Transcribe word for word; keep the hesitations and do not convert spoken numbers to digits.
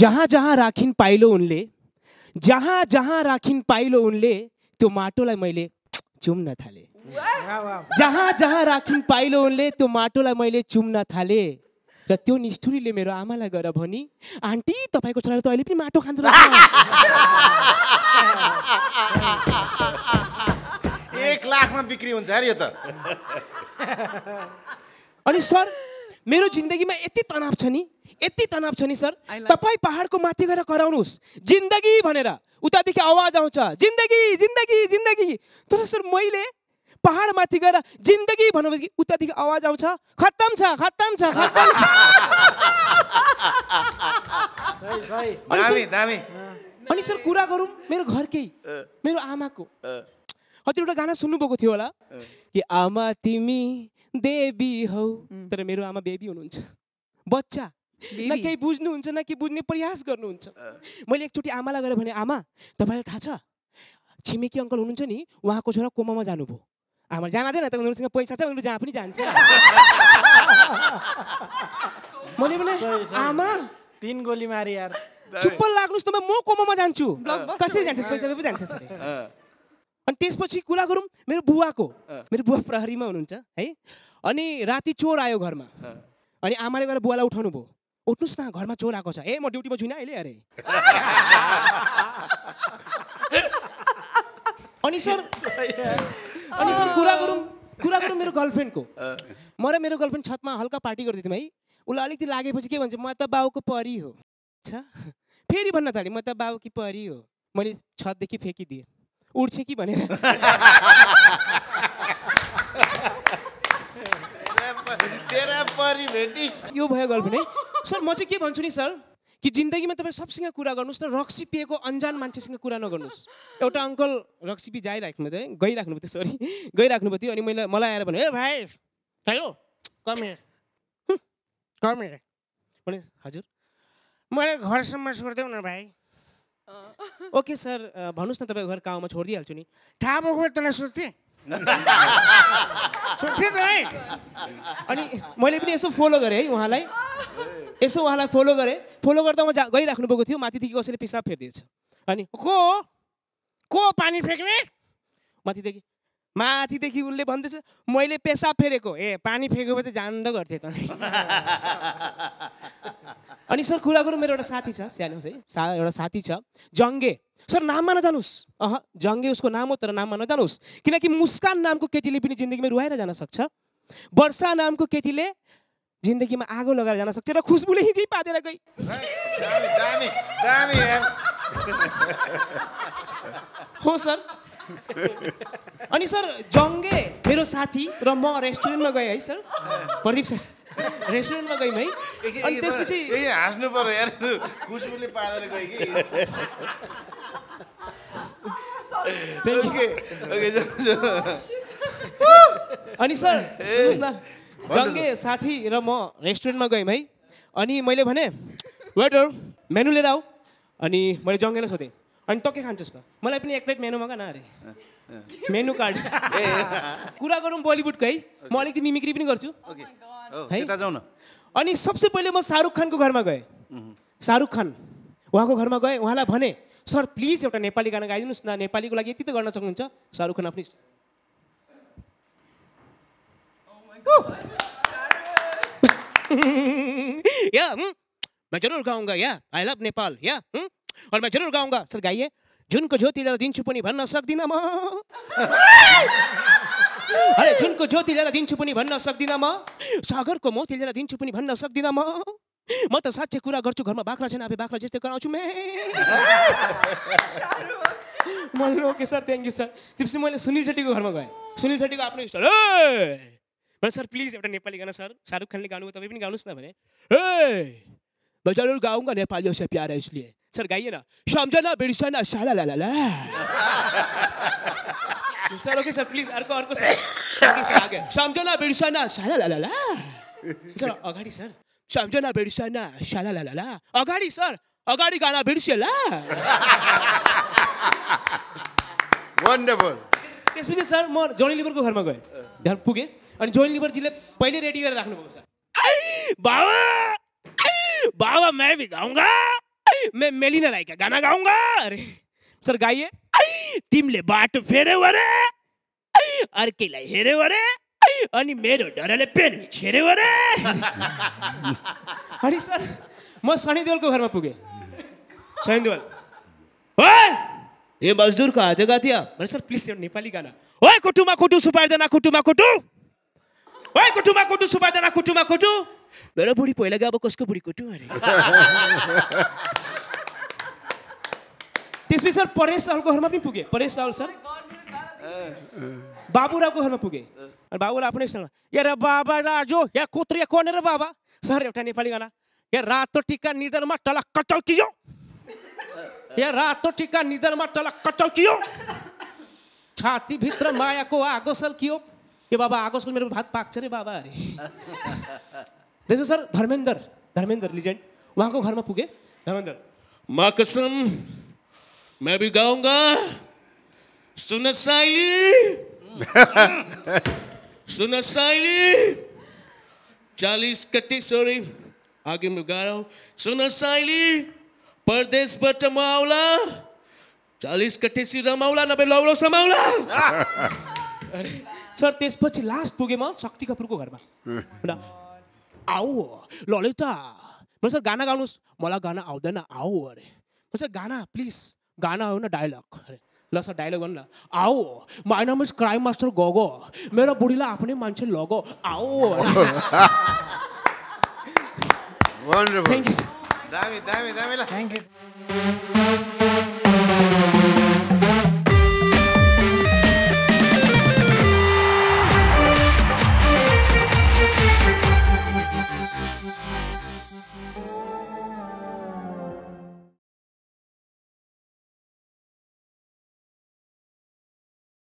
जहाँ जहाँ राखिन पाइलो उनले जहाँ जहाँ राखिन पाइलो उनले त्यो माटोलाई मैले चुम्न थाले जहाँ जहाँ राखिन पाइलो उनले त्यो माटोलाई मैले चुम्न थाले र त्यो निष्ठुरीले मेरो आमालाई गएर भनी आन्टी तपाईको छोराले त अहिले पनि माटो खान्छ एक लाखमा बिक्री हुन्छ अरे यो त अनि सर मेरो जिन्दगीमा यति तनाव छ नि यति तनाव छ नि सर तपाई पहाडको माथि गएर कराउनुस् जिन्दगी भनेर उतादेखि आवाज आउँछ जिन्दगी जिन्दगी जिन्दगी तर सर मैले पहाड माथि गएर जिन्दगी भनेपछि उतादेखि आवाज आउँछ खत्तम छ खत्तम छ खत्तम छ सही सही दामी दामी अनि सर कुरा गरौँ मेरो घरकै मेरो आमाको कतिवटा गाना सुन्नुभएको थियो होला कि आमा तिमी देवी हौ तर मेरो आमा बेबी हुनुहुन्छ बच्चा न केही बुझ्नुहुन्छ न के बुझ्ने प्रयास गर्नुहुन्छ मैले एकचोटि आमालाई गएर भने आमा तपाईँलाई थाहा छ छिमेकी अङ्कल हुनुहुन्छ नि उहाँको छोरा कोमामा जानुभयो आमा जाँदैन त उनीहरूसँग पैसा छ उनीहरू जहाँ पनि जान्छ मैले भने आमा तीन गोली मारे यार चुप्प लाग्नुस् त म कोमामा जान्छु कसरी जान्छस् पैसा पो जान्छस् अरे अनि त्यसपछि कुरा गरौँ मेरो बुवाको मेरो बुवा प्रहरीमा हुनुहुन्छ है अनि राति चोर आयो घरमा अनि आमाले गएर बुवालाई उठाउनु भयो उठ्नुस् न घरमा चोर आएको छ ए म ड्युटीमा छुइनँ अहिले अरे अनि सर अनि सर कुरा गरौँ कुरा गरौँ मेरो गर्लफ्रेन्डको म र मेरो गर्लफ्रेन्ड छतमा हल्का पार्टी गर्दै थियौँ है उसलाई अलिकति लागेपछि के भन्छ म त बाउको परी हो छ फेरि भन्न थालेँ म त बाउकी परी हो मैले छतदेखि फ्याँकिदिएँ उड्छ कि भनेर यो भयो गर्लफ्रेन्ड है सर म चाहिँ के भन्छु नि सर कि जिन्दगीमा तपाईँ सबसँग कुरा गर्नुहोस् न रक्सी पिएको अन्जान मान्छेसँग कुरा नगर्नुहोस् एउटा अङ्कल रक्सी पी जाइराख्नु थियो गइराख्नु थियो सरी गइराख्नु थियो अनि मैले मलाई आएर भने ए भाइ hello come here come here भने हजुर मैले घरसम्म छोडिदेऊ न भाइ ओके सर भन्नुहोस् न तपाईँ घर गाउँमा छोडिदिइहाल्छु नि थाहा भएको तँलाई सोध्थेँ सोध्थेँ त है अनि मैले पनि यसो फलो गरेँ है उहाँलाई यसो उहाँलाई फलो गरेँ फलो गर्दा म जा गइराख्नु भएको थियो माथिदेखि कसैले पिसाब फेरिदिएछ अनि को को पानी फ्याँक्ने माथिदेखि माथिदेखि उसले भन्दैछ मैले पेसाब फेरेको ए पानी फ्याँकेको भए त जान्द गर्थेँ त अनि सर कुरा गरौँ मेरो एउटा साथी छ सानो है सा एउटा साथी छ जङ्गे सर नाममा नजानुस् अह जङ्गे उसको नाम हो तर नाममा नजानुस् किनकि मुस्कान नामको केटीले पनि जिन्दगीमा रुवाएर जान सक्छ वर्षा नामको केटीले जिन्दगीमा आगो लगाएर जान सक्छ र खुसबुले हिजै पादेर गई दामी दामी यार हो सर अनि सर जङ्गे मेरो साथी र म रेस्टुरेन्टमा गएँ है सर प्रदीप सर रेस्टुरेन्टमा गयौँ है अनि त्यसपछि ए हाँस्नु पर्यो यार खुसबुले पादेर गए कि अनि सर सुन्नुहोस् न जङ्गे साथी र म रेस्टुरेन्टमा गयौँ है अनि मैले भने वेटर मेनु लिएर आऊ अनि मैले जङ्गेलाई सोधेँ अनि त के खान्छस् त मलाई पनि एक प्लेट मेनु मगा न अरे मेनु कार्ड कुरा गरौँ बलिउडको है म अलिकति मिमिक्री पनि गर्छु अनि सबसे पहिले म शाहरुख खानको घरमा गएँ शाहरुख खान उहाँको घरमा गएँ उहाँलाई भने सर प्लिज एउटा नेपाली गाना गाइदिनुहोस् न नेपालीको लागि यति त गर्न सक्नुहुन्छ शाहरुख खान आफ्नै या मैं जरूर गाऊंगा या आई लव नेपाल या और मैं जरूर गाऊंगा सर गाइए जुनको ज्योति लिएर दिन्छु पनि भन्न सक्दिनँ म अरे जुनको ज्योति लिएर दिन्छु पनि भन्न सक्दिनँ म सागरको मोती लिएर दिन्छु पनि भन्न सक्दिनँ म म त साँच्चै कुरा गर्छु घरमा बाख्रा छैन अब बाख्रा जस्तै कराउँछु मे मैले okay sir thank you sir त्यसपछि मैले सुनिल शेट्टीको घरमा गएँ सुनिल शेट्टीको आफ्नो स्टाइल ए सर प्लिज एउटा नेपाली गाना सर शाहरुख खानले गाउनु तपाईँ पनि गाउनुहोस् न भने ए मैं जरूर गाऊंगा नेपालियों से प्यार है इसलिए सर गाइए ना समझना बिर्सना साला ला ला ला सर ओके सर प्लिज अर्को अर्को सर ओके सर आगे समझना बिर्सना साला ला ला ला सर अगाडि सर समझना बिर्सना साला ला ला ला अगाडि सर अगाडि गाना बिर्सेला वन्डरफुल त्यसपछि सर म जोनी लिभरको घरमा गएँ घर पुगेँ अनि जोनी लिभरजीले पहिले रेडी गरेर राख्नु भएको छ बाबा बाबा मैं भी गाऊंगा मैं मेलिना राई का गाना गाऊंगा अरे सर गाइए तिमीले बाटो फेर्यौ अरे अर्कैलाई हेर्यौ अरे अनि मेरो डरले पेन छेर्यौ अरे अनि सर म सनी देओलको घरमा पुगे सनी देओल ओए ये मजदूर को आज गा दिया अरे सर प्लिज एउटा नेपाली गाना ओए कुटुमा कुटु सुपार्दैन कुटुमा कुटु ओए कुटुमा कुटु सुपार्दैन कुटुमा कुटु मेरो बुढी पहिला गए अब कसको बुढी कुटु अरे त्यसपछि सर परेश रावलको घरमा पनि पुगे परेश रावल सर बाबुरावको घरमा पुगे अनि बाबुराव आफ्नै सँग यार बाबा राजो या कोत्रिया कोन रे बाबा सर एउटा नेपाली गाना या रातो टिका निधनमा टलक्क चल्कियो या रातो टिका निधनमा टलक्क चल्कियो छाती भित्र मायाको आगो सल्कियो ए बाबा आगो सल मेरो भात पाक्छ रे बाबा अरे त्यसो सर धर्मेन्द्र धर्मेन्द्र लिजेन्ड उहाँको घरमा पुगे धर्मेन्द्र माँ कसम मैं भी गाऊंगा सुन साइली सुन साइली चालीस कट्टी सॉरी आगे में गा रहा हूँ सुन साइली परदेश बट माउला चालीस कट्टी सी रमाउला नबे लौलो समाउला अरे सर त्यसपछि लास्ट पुगे म शक्ति कपुरको घरमा आऊ ललिता म सर गाना गाउनुस् मलाई गाना आउँदैन आऊ अरे म सर गाना प्लिज गाना हो न डायलग अरे ल सर डायलग गर्नु न आऊ my name is crime master Gogo मेरो बुढीलाई आफ्नै मान्छे लगो आऊ वन्डरफुल थ्याङ्क यू दामी दामी दामी ल थ्याङ्क यू